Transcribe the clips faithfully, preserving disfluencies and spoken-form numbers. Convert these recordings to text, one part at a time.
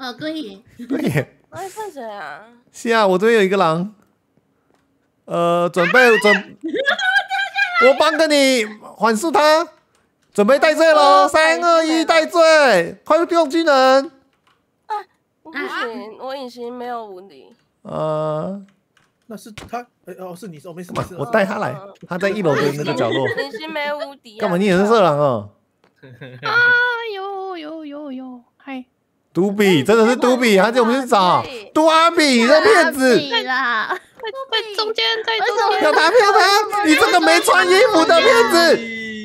哦，对耶， 对耶。 哎，看谁啊？ 是啊，我这边有一个狼。呃，准备准，我帮着你缓速他，准备带罪喽！三二一，带罪！快用技能。 不行，我隐形没有无敌。 呃， 那是他，哎哦，是你，哦，没事没事。 干嘛我带他来，他在一楼的那个角落。 隐形没无敌。 干嘛？你也是色狼哦？ 啊，有有有有，嗨。 杜比真的是杜比，还叫我们去找杜阿比，你这骗子！ 啦，在中间，在中间。 票他票他，你这个没穿衣服的骗子！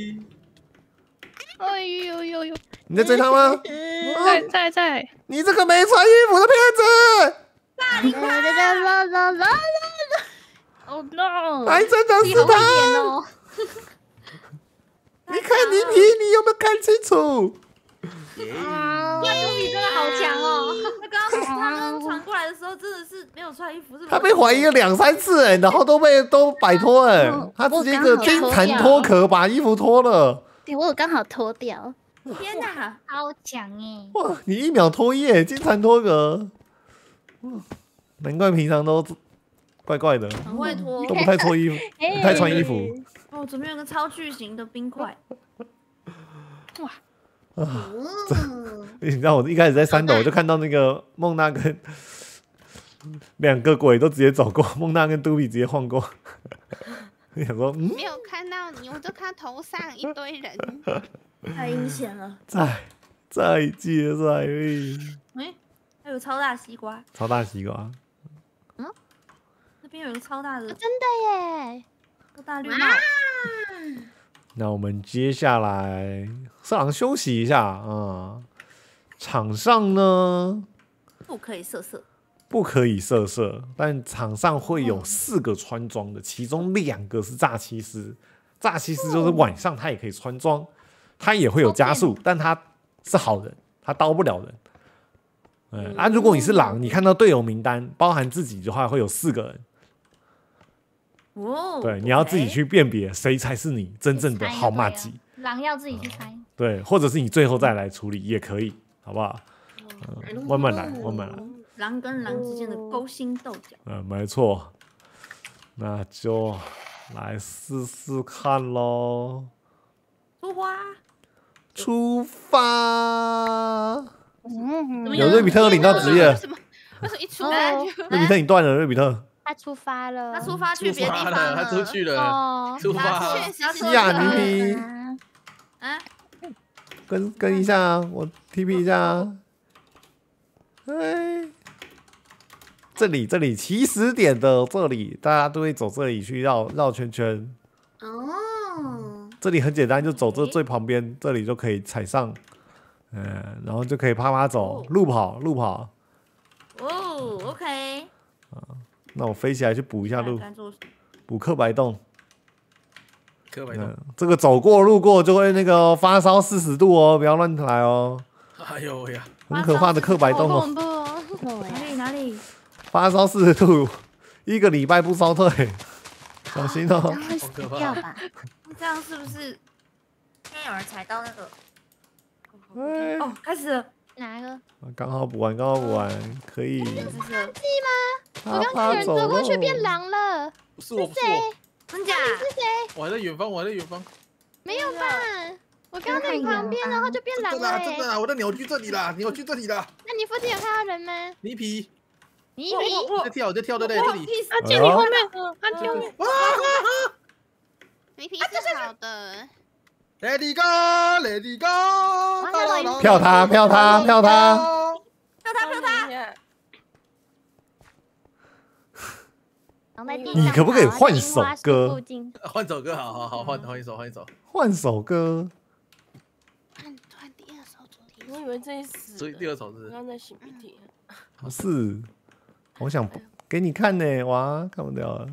哎呦呦呦！ 你在追他吗？ 在在在。 你这个没穿衣服的骗子！ 那你快啦啦啦啦 ！Oh no！ 还真的是他！ 哦、 你看你皮，你有没有看清楚？ 啊！杜比真的好强哦！ 他刚刚他刚刚传过来的时候，真的是没有穿衣服，是他被怀疑了两三次哎，然后都被都摆脱哎，他直接一个金蝉脱壳把衣服脱了。 对，我有刚好脱掉。 天哪， 好强哎！ 哇，你一秒脱衣哎，金蝉脱壳。难怪平常都怪怪的， 很会脱， 都不太脱衣服，不太穿衣服。 哦，左边有个超巨型的冰块。 哇！ 啊！你知道我一开始在三楼，我就看到那个孟娜跟两个鬼都直接走过，孟娜跟杜比直接晃过。你想说，嗯， 没有看到你，我就看头上一堆人， 太阴险了。 再再接再厉。 哎，还有超大西瓜。 超大西瓜。 嗯，那边有个超大的， 真的耶！ 超大绿帽。 那我们接下来色狼休息一下啊、嗯。场上呢， 不可以色色， 不可以色色，但场上会有四个穿装的，其中两个是诈欺师。诈欺师就是晚上他也可以穿装，他也会有加速，但他是好人，他刀不了人。嗯啊，如果你是狼，你看到队友名单，包含自己的话，会有四个人。 哦， 对，你要自己去辨别谁才是你真正的好麻吉。 狼要自己去猜。 对，或者是你最后再来处理也可以，好不好？嗯，慢慢来，慢慢来。 狼跟狼之间的勾心斗角。 嗯，没错。那就来试试看咯。 出发！ 出发！ 嗯， 有瑞比特领到职业。 为什么？为什么一出来就？ 瑞比特你断了，瑞比特。 他出发了， 他出发去别的地方了，他出去了， 哦、 出发。 西亚尼皮， 啊， 跟跟一下，我 T P 一下。哎，这里这里起始点的这里，大家都会走这里去绕绕圈圈。 哦， 这里很简单，就走这最旁边，这里就可以踩上，嗯，然后就可以啪啪走，路跑路跑。 哦 ，OK。 那我飞起来去补一下路，补刻白洞。 刻白洞、嗯， 这个走过路过就会那个发烧四十度哦，不要乱来哦。 哎呦呀， 很可怕的刻白洞哦。 哪里哪里？ 发烧四十度，一个礼拜不烧退，小心哦。 会死掉吧？ 这样是不是？今天有人踩到那个？ 哎、 哦，开始了。 哪一个？ 刚好补完，刚好补完，可以。 忘记吗？我刚才有人走过去变狼了。 不是我，不是我， 真假？ 是谁？ 我还在远方，我还在远方。 没有吧？我刚在你旁边，然后就变狼了。 真的啊，我在扭曲这里啦，扭曲这里啦。 那你附近有看到人吗？ 泥皮， 泥皮， 在跳，在跳，对不对？这里。 他进你后面，他进后面。 泥皮是好的。 Let it go, let it go。 票他，票他，票他。 票他，票他。 你可不可以换首歌？ 换首歌，好好好，换换一首，换一首。 换首歌。 换换第二首主题。 我以为这一死。 所以第二首是。 刚才擤鼻涕。 不是，我想给你看呢，哇，看不了了。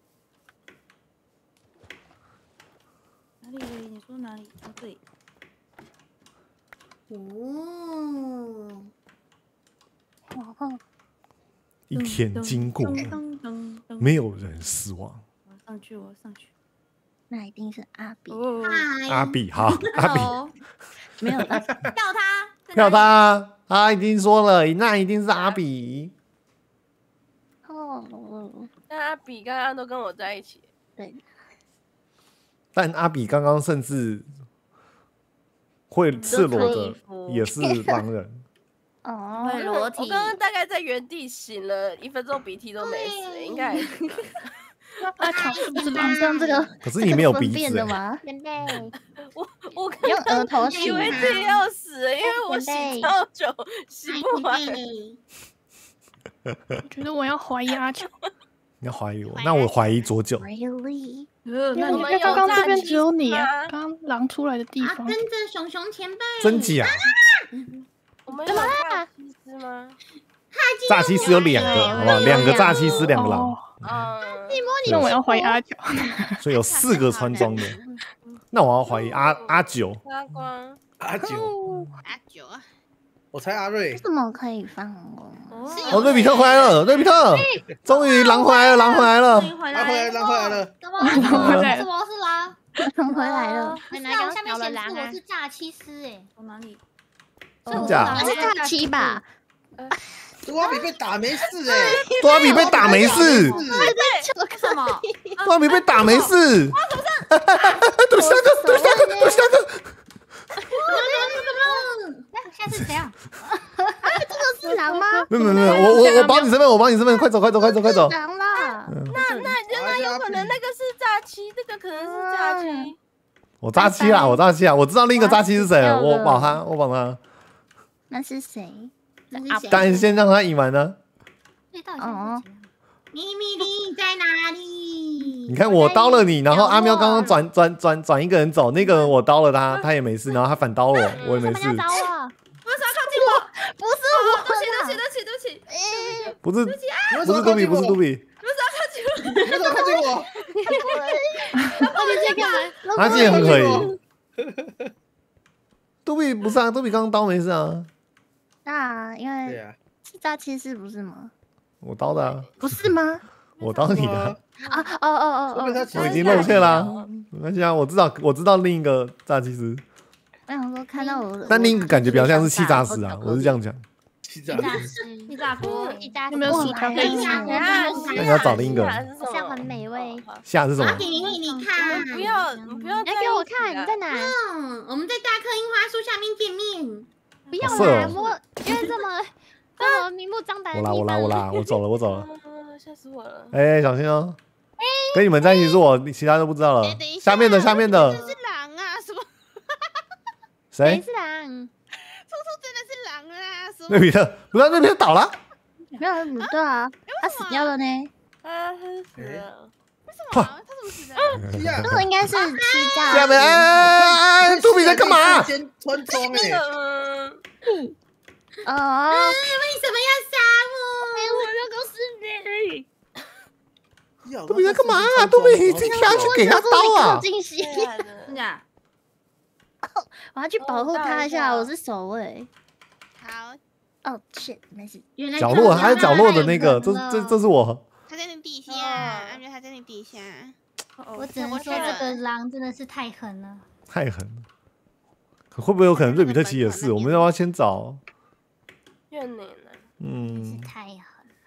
哪里？你说哪里？哦，对。 哦。 一天经过，没有人失望。 我上去，我上去。 那一定是阿比。 阿比，好，阿比。 没有， 票他， 票他， 他已经说了，那一定是阿比。 哦， 但阿比刚刚都跟我在一起。 对。 但阿比刚刚甚至会赤裸的，也是狼人。 哦， 会裸体我刚刚大概在原地醒了一分钟，鼻涕都没死，应该还是。 阿巧是不是这样狼？ 这个可是你没有鼻分辨子欸， 的吗？ 我我刚用额头以洗为自己要死了，因为我洗超久，洗不完。 我觉得我要怀疑阿巧。 你要怀疑我，那我怀疑左九。 Really？ 呃，那你我们有刚刚这边诈欺只有你啊吗， 刚刚狼出来的地啊， 方跟。着熊熊前辈， 真假？ 我们有诈欺师吗？ 诈欺师有两个，好不好？两个诈欺师，两个狼， 哦， 嗯， 那我要怀疑阿巧。 所以有四个穿装的。那我要怀疑阿阿九， 发光。 阿九， 阿九啊， 我猜阿瑞为，什么可以放我？ 哦，瑞比特回来了，瑞比特，终于狼回来了，狼回来了。 回拉回来，拉回来了。 怎么？ 回来了怎么是狼？ 狼回来了， 原来我下面显示我是诈欺师哎， 从哪里？ 真假我是诈欺吧？ 多比被打没事哎， 多阿比被打没事， 为什么？ 多阿比被打没事。对下个，对下个，对下个。 下次怎样？ 这是狼吗？ 没有没有没有，我我我保你身份，我保你身份，快走快走快走快走。 狼啦！ 那那那有可能那个是诈欺，这个可能是诈欺。 我诈欺啦，我诈欺啊！我知道另一个诈欺是谁了，我保他，我保他。 那是谁？ 那是谁？ 当然先让他隐瞒呢。 这到底是谁啊？咪咪你在哪里？ 你看我刀了你，然后阿喵刚刚转转转转一个人走，那个人我刀了他，他也没事，然后他反刀我，我也没事。 他们要找我， 为什么要靠近我？ 不是我对不起，对不起，对不起，对不起。 不是不不是杜比，不是杜比， 你为什么靠近我？ 到底在干嘛？ 他竟然很可以。杜比不是啊，杜比刚刚刀没事啊， 那因为对呀， 是诈欺师不是吗？ 我刀的啊， 不是吗？ 我刀你的啊， 啊哦哦哦哦！ 说明他其实我已经露馅啦。没关系啊，我知道我知道另一个诈欺师， 我想说看到我， 但另一个感觉比较像是气炸师啊，我是这样讲。 气炸诈师， 气炸锅， 一炸有没有薯条可以吃？ 那你要找另一个好像很美味。 下是什么？ 给你你看， 不要，你不要来给我看，你在哪？ 嗯，我们在大棵樱花树下面见面。 不要好色啦， 哦我因为这么这么明目张胆我啦我啦的地方， 我啦，我走了我走了。 吓死我了！ 哎，小心哦！跟你们在一起是我，其他都不知道了哎等一。下下面的下面的是狼啊！什么？ 谁？ 谁是狼？ 兔兔真的是狼啊！什么那？边的，不是那边倒了。 没有，不对啊，他死掉了呢。 啊，死了！ 为什么？他怎么死的？ 气炸这个应该是欺诈。 下面哎哎哎哎，杜比在干嘛？ 先穿装哎， 嗯， 哦， 为什么要杀杜比在干嘛？杜比你自己跳下去给他刀啊！ 进去， 真的？ 我要去保护他一下，我是守卫。 我？好， 哦，shit，没事。 原来角落，还有角落的那个，这这这是我。 他在那地下，阿喵他在那地下。 我只能说这个狼真的是太狠了。 太狠了。可会不会有可能瑞比特奇也是？我们要不要先找？ 怨你呢。 嗯， 太狠了。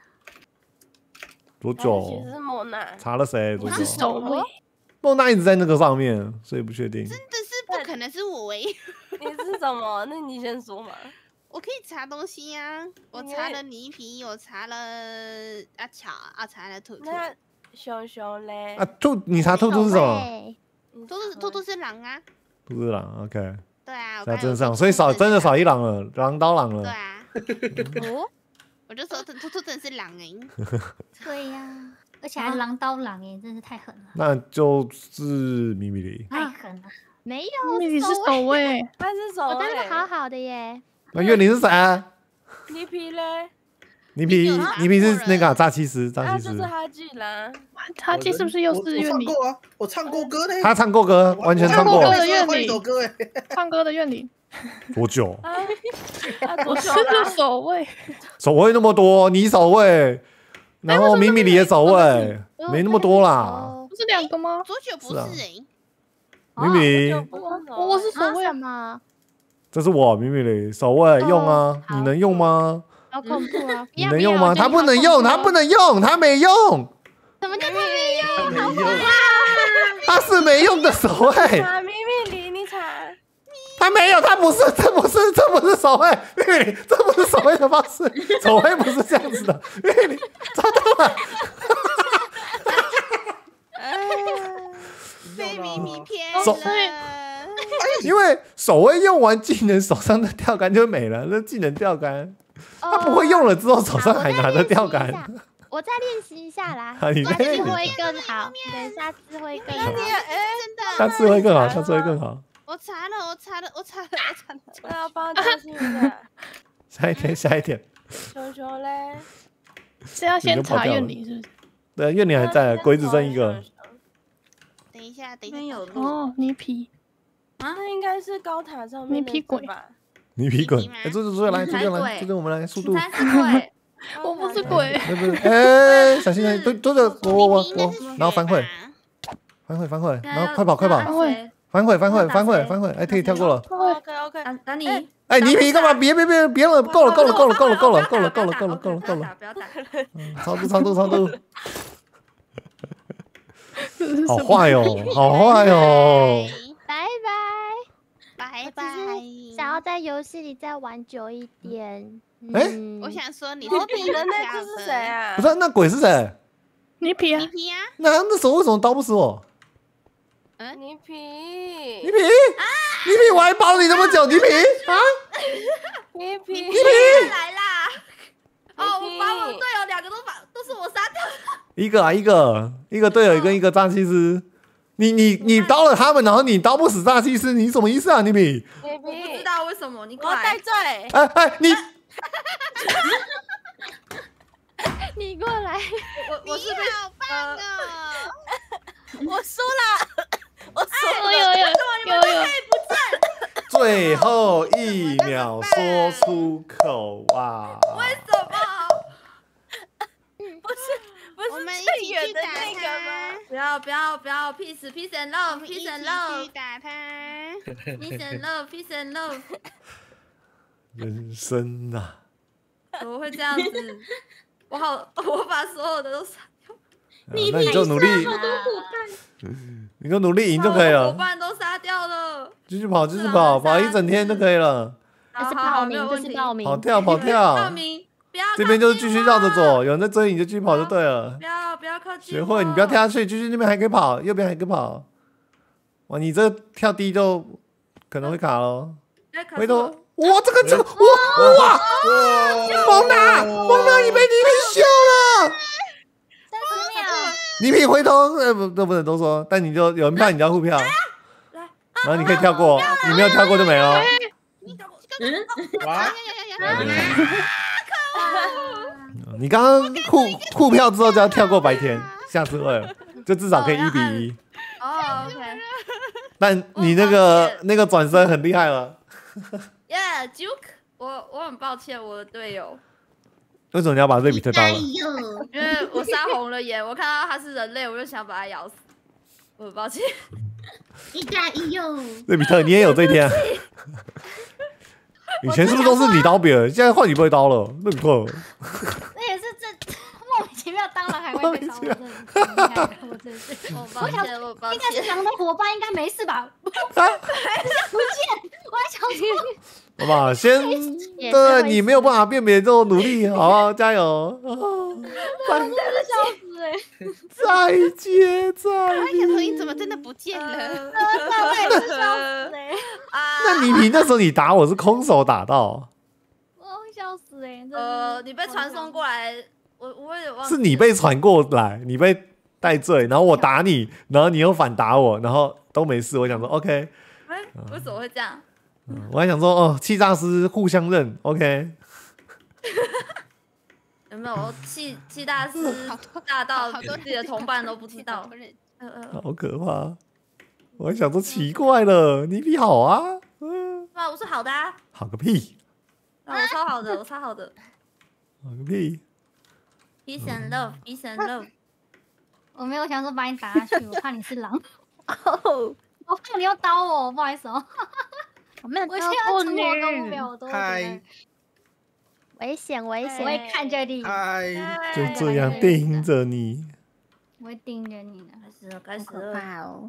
多其久实？是莫娜。 查了谁？多我久是？守卫， 莫娜一直在那个上面，所以不确定。 真的是不可能是我唯一， 你是什么？那你先说嘛。 我可以查东西呀。我查了泥皮，我查了阿巧，啊查了兔兔。 那熊熊嘞啊，？兔，你查兔兔是什么？ 你兔兔兔兔是狼啊。 兔是狼，OK， 对啊，我在刚才有真上， 说所以少兔兔是真的少一狼了，狼刀狼了。 对啊， 哦， 我就说兔兔兔真的是狼哎。 对呀，而且还狼刀狼耶，真是太狠了， 那就是咪咪里。 太狠了。没有， 你是守卫守卫， 他是守我当卫。 的好好的耶。 那月玲是谁啊？ 泥皮嘞？ 泥皮，泥皮是那个啊诈欺师，诈他欺师。 就是哈吉啦。 他这是不是又我是怨灵？ 我唱过啊，我唱过歌呢。 他唱过歌，完全唱过唱。过歌的怨换一灵首歌哎， 唱歌的怨灵， 多久？ 啊，啊多我是久啦？ 守卫， 守卫那么多，你守卫，然后咪咪里也守卫，没那么多啦。 不是两个吗？ 左九不是啊是哎， 咪咪就不是守卫我我是守卫什么？ 这是我咪咪嘞，守卫用啊，你能用吗？ 好恐怖啊！ 你能用吗？他不能用，他不能用，他没用。 什么叫他没用？ 没用， 他是没用的守卫， 查咪咪里，你查。 他没有，他不是，这不是，这不是守卫，咪咪，这不是守卫的方式，守卫不是这样子的，咪咪，找到了。 被咪咪骗手了。 因为守卫用完技能，手上的钓竿就没了，那技能钓竿，他不会用了之后手上还拿着钓竿。 我再练习一下啦， 啊你下再练习次会更好，对，下次会更好。 你哎，真的。 下次会更好，下次会更好。 我查了，我查了，我查了，我查了。 我要帮他更新一下。 下一天，下一天。 球球嘞？ 是要先查院里是不是？ 对，院里还在，鬼只剩一个。 等一下，等一下。 那边有路。 哦，泥皮， 那应该是高塔上面的你屁鬼吧？ 泥皮鬼， 泥皮吗哎，这这这来，这边来， 才鬼这边我们来，速度。 他是鬼， 我不是鬼。 对不对？哎，小心小心，对对着我我我我，然后反悔，反悔反悔，然后快跑快跑，反悔反悔反悔反悔，哎，可以跳过了。 OK OK。 打打你， 哎，泥皮干嘛？别别别别了，够了够了够了够了够了够了够了够了够了够了， 不要打， 嗯超度超度超度，好这是什么？ 坏哦，好坏哦。 拜拜。 拜拜。 想要在游戏里再玩久一点。 哎嗯我想说你我比的那只是谁？啊？ 不是，那鬼是谁？ 泥皮啊泥，皮啊， 那那时候为什么刀不死我？ 泥皮， 泥皮，泥皮，我还保你那么久，泥皮啊， 泥皮， 泥皮， 来啦！哦，我把我的队友两个都把都是我杀掉的。 一个啊，一个，一个队友跟一个诈欺师。你你你刀了他们，然后你刀不死诈欺师，你什么意思啊，泥皮？ 泥我不知皮， 道为什么，你过来。 我要戴罪。 哎哎，你你过来。 我我是被好棒哦！ 我输了，我输哦有有有有， 最后一秒说出口啊！ 为什么？ 不是不是我们一最远的起去打那个吗？ 不要不要不要，peace peace and 我们一 love，peace 起 and 去 love，peace 打他。 and love，peace and love。 人生呐、 怎么会这样子？我好，我把所有的都杀掉。 啊那你就努力，你就努力赢就可以把我的伙了。 伴都杀掉了。 继续跑，继续跑，跑一整天就可以了。 这是好好报名，这没有问题是报名。 跑跳跑报跳， 名，不要这边就是继续绕着靠近走，有人在追你就继续跑就对了我，不。要不要靠近我。 学会，你不要跳下去，继续那边还可以跑，右边还可以跑。哇，你这跳低就可能会卡喽。 哎。可是回头， 我哇，这个这个，哇哇，蒙娜，蒙娜，你被泥皮修了。 三十秒。 泥皮回头，呃，不，都不能都说，但你就有人票，你就要互票，然后你可以跳过，你没有跳过就没了。 哇， 你刚刚互互票之后就要跳过白天，下次会了，就至少可以一比一。 哦，OK。 但你那个那个转身很厉害了， Yeah，Juke，我我很抱歉我的队友， 为什么你要把瑞比特刀了？ 因为我杀红了眼，我看到他是人类，我就想把他咬死。我很抱歉。 一加一哟！ 瑞比特，你也有这一天啊？以前是不是都是你刀别人，现在换你被刀了？瑞比特， 那也是这莫名其妙，当然还会被刀，我真的很厉害，我真的是。 我抱歉，我抱应该是歉。 狼的伙伴，应该没事吧？不见，我还想说， 好不好？先对你没有办法辨别，就努力，好不好？加油！再真的笑死哎！ 再接再哎呀， 厉。 投影怎么真的不见了？ 我也是笑死哎！ 那你你那时候你打我是空手打到， 我笑死哎！ 呃，你被传送过来，我我有点忘记是你被传过来，你被带罪，然后我打你，然后你又反打我，然后都没事。我想说 OK， 哎，为什么会这样？ 嗯我还想说哦，气炸师互相认 OK。 有没有气气大师大到自己的同伴都不知道？呃呃， 好可怕！我还想说奇怪了，你比好啊，嗯， 哇，我是好的啊， 好个屁， 啊我超好的，我超好的好个屁！ ，peace and love，peace and love。 我没有想说把你打下去，我怕你是狼。我怕你要刀我，不好意思哦。 我没有我现在照顾出我跟目你。 标，我都会觉嗨得危险危我险！ 会看着你， 嗨， 就这样盯着你。 我会盯着你的。 开始了，开好可始了。 怕哦！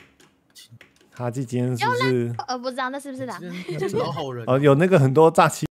哈基今天是不是？ 呃，不知道那是不是的？ 真真老好人。 哦，有那个很多诈欺